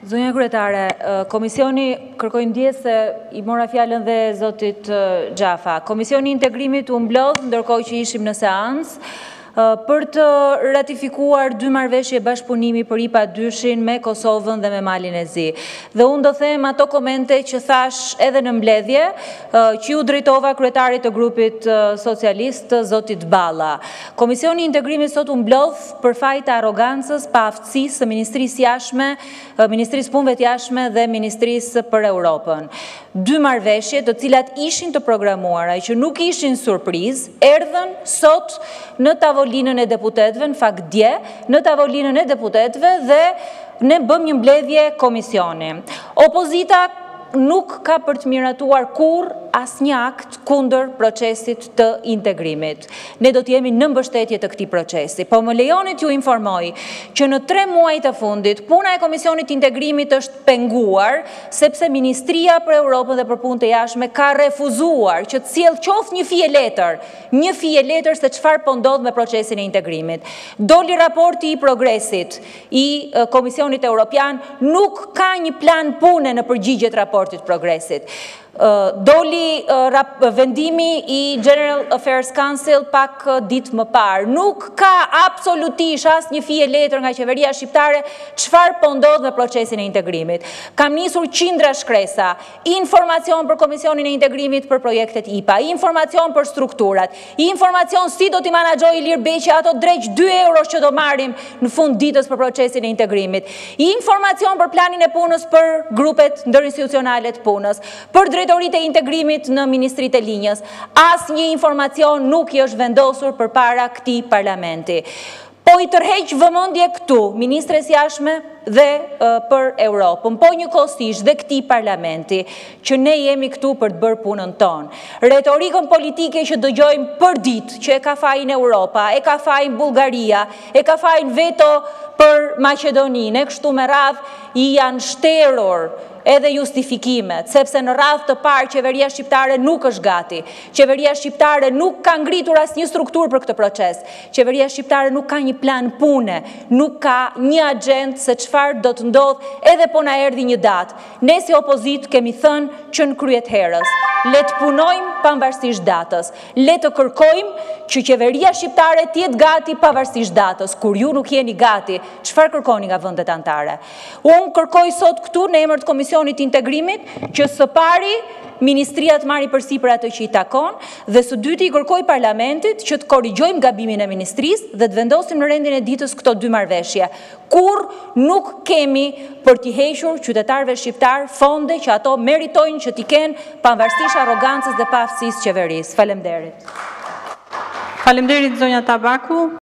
Zonja Kryetare, Komisioni kërkoj ndjesë I mora fjalën dhe zotit Gjafa. Komisioni integrimit u mblodh ndërkohë që ishim në seancë për të ratifikuar 2 marrëveshje bashkëpunimi për IPA 2-shin me Kosovën dhe me Malin e Zi. Dhe unë do them ato komente që thash edhe në mbledhje, që ju drejtova kryetarit të grupit socialist, zotit Balla. Komisioni integrimit sot u mblodh për fajt të arrogancës, pa aftësisë së Ministrisë Jashtme, Ministrisë Punëve të Jashtme dhe Ministrisë për Europën. 2 marrëveshje të cilat ishin të programuara, që nuk ishin surprizë, erdhën sot në tavolinën e deputetëve, në fakt dje, në tavolinën e deputetëve dhe ne bëm një mbledhje komisioni. Opozita nuk ka për të miratuar kur asnjë akt kundër procesit të integrimit. Ne do t'jemi në mbështetje të këtij procesi. Po më lejoni t'ju informoj që në 3 muajt e fundit puna e Komisionit Integrimit është penguar sepse Ministria për Europën dhe për Punë të Jashtme ka refuzuar që të sjellë qoftë një fije letër se çfarë po ndodh me procesin e integrimit. Doli raporti I progresit I Komisionit Evropian, nuk ka një plan pune në përgjigje të raportit progresit. Doli vendimi I General Affairs Council pak ditë më parë. Nuk ka absolutisht asnjë një fije letër nga qeveria shqiptare çfarë po ndodh me procesin e integrimit. Kam nisur qindra shkresa, informacion për Komisionin e Integrimit për projektet IPA, informacion për strukturat, informacion si do t'i menaxhoj Ilir Beqi ato drejt 2 euro që do marrim në fund ditës për procesin e integrimit, informacion për planin e punës për grupet ndërinstitucionale të punës, për drejtoritë e integrimit në Ministritë e Linjës. Asnjë informacion nuk I është vendosur përpara këtij parlamenti. Po I tërheq vëmendje këtu, ministres jashtme dhe për Europën, po njëkohësisht dhe këtij parlamenti, që ne jemi këtu për të bërë punën tonë. Retorikën politike që dëgjojmë për ditë, që e ka fajin Europa, e ka fajin Bullgaria, e ka fajin veto për Maqedoninë, e kështu me radhë I janë shterur edhe justifikimet, sepse në radhë të parë qeveria shqiptare nuk është gati. Qeveria shqiptare nuk ka ngritur asnjë strukturë për këtë proces. Qeveria shqiptare nuk ka një plan pune, nuk ka një agjendë se çfarë do të ndodh edhe po na erdhi një datë. Ne si opozitë kemi thënë që në kryet herës, le të punojmë pavarësisht datës. Le të kërkojmë që qeveria shqiptare të jetë gati pavarësisht datës. Kur ju nuk jeni gati, çfarë kërkoni nga vendet anëtare? Unë kërkoj sot këtu në emër të Komisionit Integrimit që së pari Ministria të marrë përsipër atë që I takon dhe së dyti I kërkoj parlamentit që të korrigjojmë gabimin e ministrisë dhe të vendosim në rendin e ditës këto 2 marrëveshje. Kur nuk kemi për t'i hequr qytetarëve shqiptar fonde që ato meritojnë që t'i kenë pavarësisht arrogancës dhe pa aftësisë qeverisë. Faleminderit. Faleminderit zonja Tabaku.